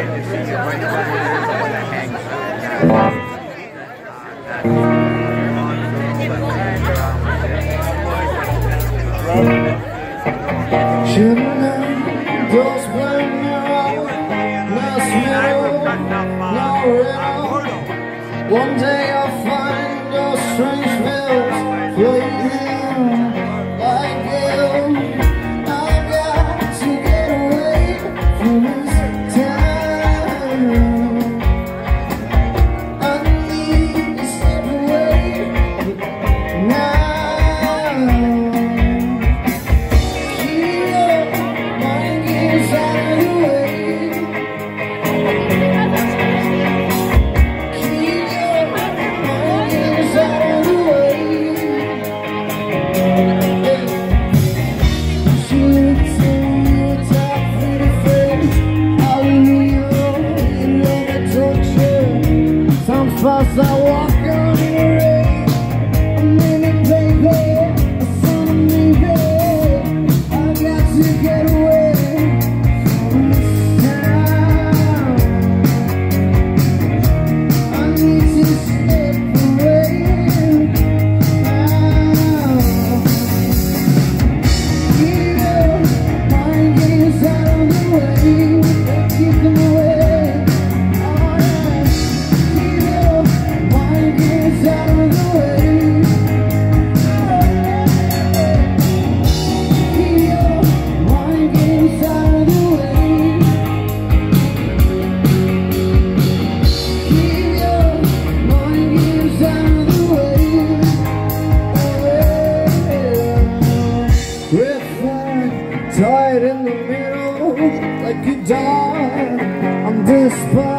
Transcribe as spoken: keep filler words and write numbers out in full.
Should've known those were mirrors, last mirror, no riddle. One day I'll find those strange bills playing like you. I've got to get away from this town. I need to slip away now. Fast I walk on the rain, a minute baby, a son of me baby. I got to get away from this town. I need to slip away now. Keep your mind games out of the way, keep them away. Tied in the middle like you died on this part.